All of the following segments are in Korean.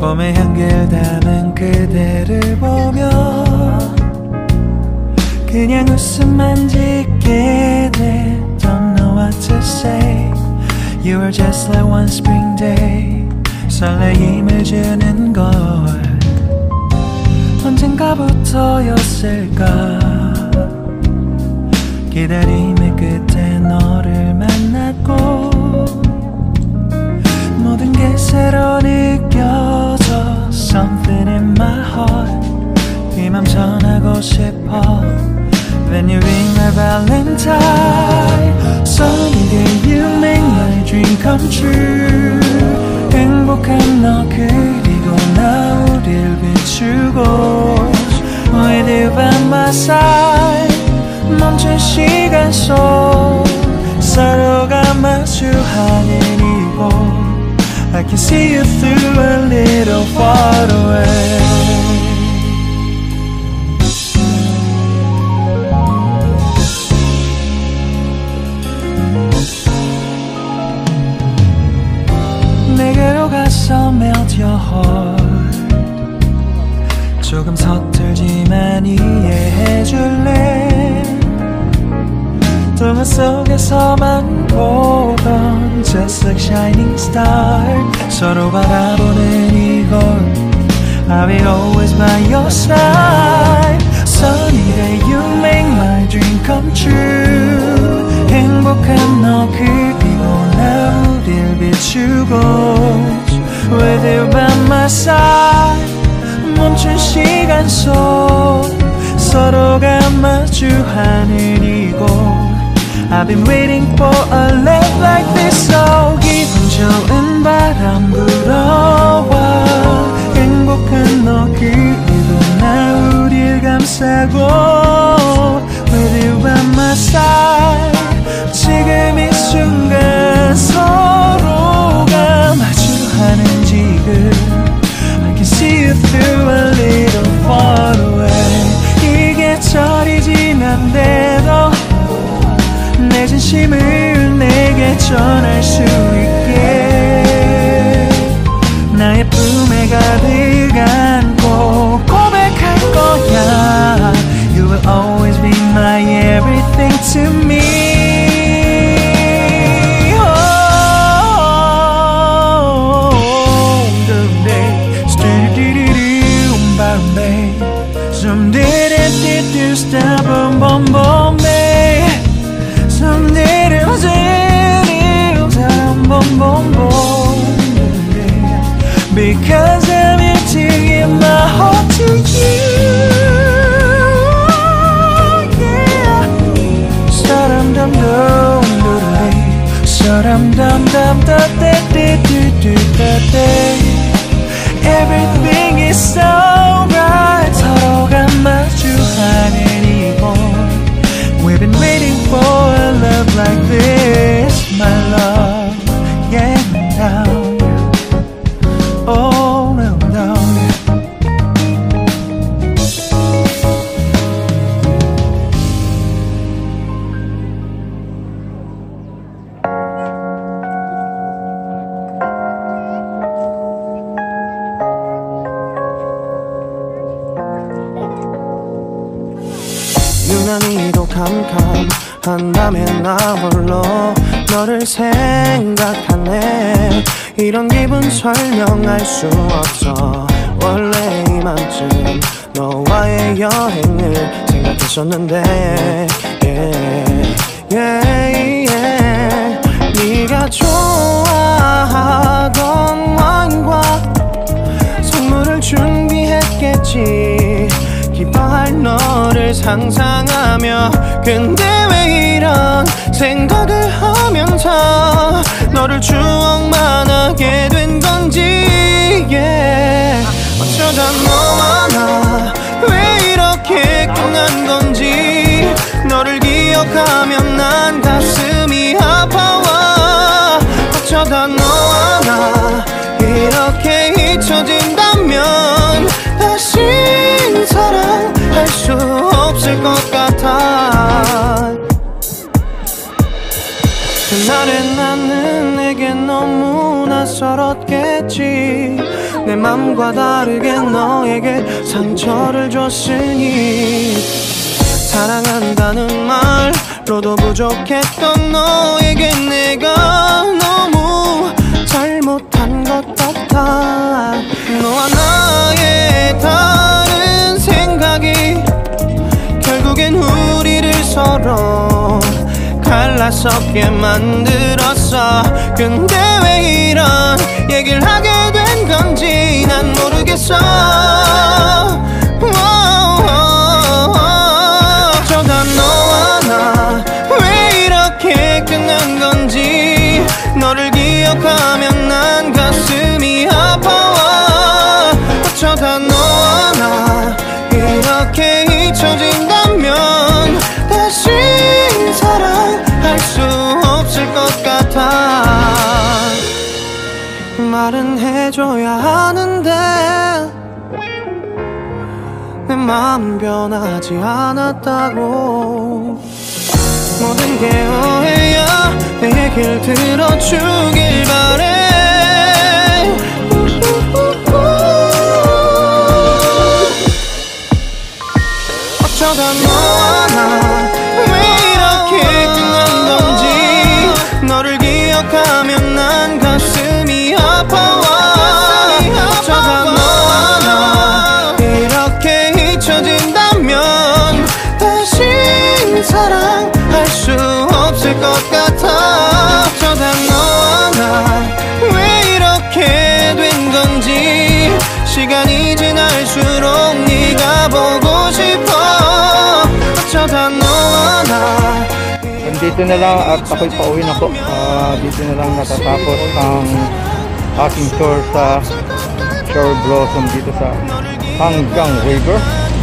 봄의 향기를 담은 그대를 보며 그냥 웃음만 짓게 돼. Don't know what to say. You are just like one spring day. 설레임을 주는 걸 언젠가부터였을까. 기다림의 끝에 너를 만났고 모든 게 새로 느껴져. Something in my heart. 이 맘 전하고 싶어. When you ring my valentine. Sunny day you make my dream come true. 행복한 너 그리고 나 우릴 비추고 With you by my side. 멈춘 시간 속 서로가 마주하는 이곳 I can see you through a little far away. 내게로 가서 melt your heart. 조금 서툴지만 이해해줄래. 동화 속에서만 보던 Just like shining star. 서로 바라보는 이곳 I'll be always by your side. Sunny day you make my dream come true. 행복한 너 그리고 나 우릴 비추고 With you by my side. 멈춘 시간 속 서로가 마주하는 이곳 I've been waiting for a love like this. So 기분 좋은 바람 불어와 행복한 너 그리고 나 우릴 감싸고 With you by my side. 지금 이 순간 서로가 마주하는 지금 I can see you through a little far away. 이게 절이 지난데도 내 진심을 내게 전할 수 있게 나의 품에 가득 안고 고백할 거야. You will always be my everything to me. Some did it, stop, boom, boom, boom, babe. Some did it, boom, boom, boom, babe. Because I'm here to give my heart to you, yeah. Sa-dum-dum-dum, sa-dum-dum-dum-da-da-da-da-da-da. Everything is so right. 서로가 마주하는 이곳 We've been waiting for a love like this, my love. Yeah, down. Oh, no, no. 유난히도 캄캄한 밤에 나 홀로 너를 생각하네. 이런 기분 설명할 수 없어. 원래 이맘쯤 너와의 여행을 생각했었는데 yeah, yeah, yeah. 네가 좋아하던 와인과 선물을 준비했겠지. 기뻐할 너를 상상하며 근데 왜 이런 생각을 하면서 너를 추억만 하게 된 건지 yeah. 어쩌다 너와 나 왜 이렇게 꿍한 건지 너를 기억하면 난 가슴이 아파와. 어쩌다 너와 나 이렇게 잊혀진다면 다시 사랑할 수 없을 것 같아. 그날의 나는 내게 너무 낯설었 내 맘과 다르게 너에게 상처를 줬으니 사랑한다는 말로도 부족했던 너에게 내가 너무 잘못한 것 같아. 너와 나의 다른 생각이 결국엔 우리를 서로 갈라서게 만들었어. 근데 왜 이런 얘기를 하게 된 건지 난 모르겠어. 어쩌다 너와 나 왜 이렇게 끝난 건지 너를 기억하면 난 가슴이 아파와. 어쩌다 너와 나 이렇게 잊혀진다면 다시 사랑할 수 없을 것 같아. 말은 해줘야 하는데 내 마음 변하지 않았다고. 모든 게 오해야. 내 얘길 들어주길 바래. 어쩌다 너와 나 왜 이렇게 끝난 건지 너를 기억하면 난 가슴이 아파와. 어쩌다 너와 나 이렇게 잊혀진다면 다시 사랑할 수 없을 것 같아. 어쩌다 너와 나 왜 이렇게 된 건지 시간이 지날수록 네가 보고 싶어. 어쩌다 너와 나. Dito na lang at ako'y pauwi na po. Dito na lang natatapos ang aking tour sa Cherry Blossom dito sa Hanggang River.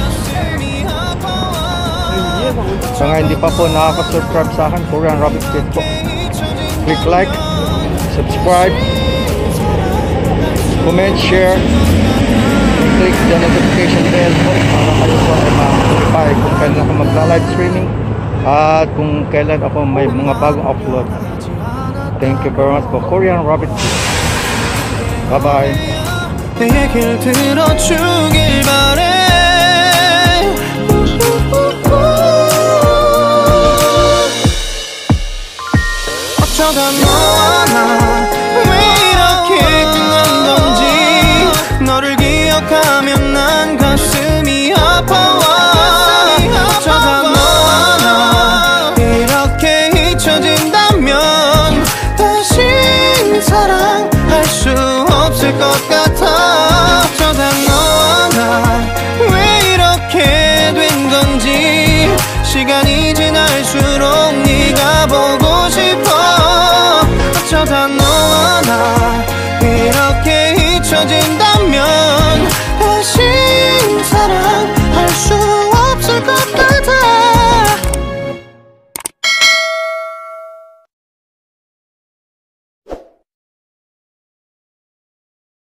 Sa nga hindi pa po nakaka-subscribe sa akin, Korean Rabbit Kid po. Click like, subscribe, comment, share, click the notification bell po para kayo po ay ma-notify kung kailan ako magla-live streaming at kung kailan ako may mga bagong upload. Thank you very much for Korean Rabbit Kid. Bye bye. 내 얘길 들어주길 바래. 어쩌다 너와 나 왜 이렇게 끝난 건지 너를 기억하면 난 가슴이 아파와. 어쩌다 너와 나 이렇게 잊혀진다면 다시 사랑할 수 없을 것 같아. 어쩌다 너와 나 왜 이렇게 된 건지 시간이 지날수록 네가 보고 싶어. 어쩌다 너와 나